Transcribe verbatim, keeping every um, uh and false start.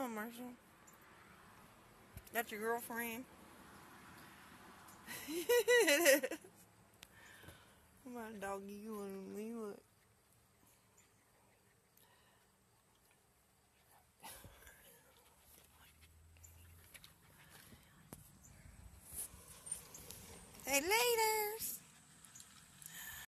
Marshall. That's your girlfriend? My doggy, you want me? Look. Hey, laters.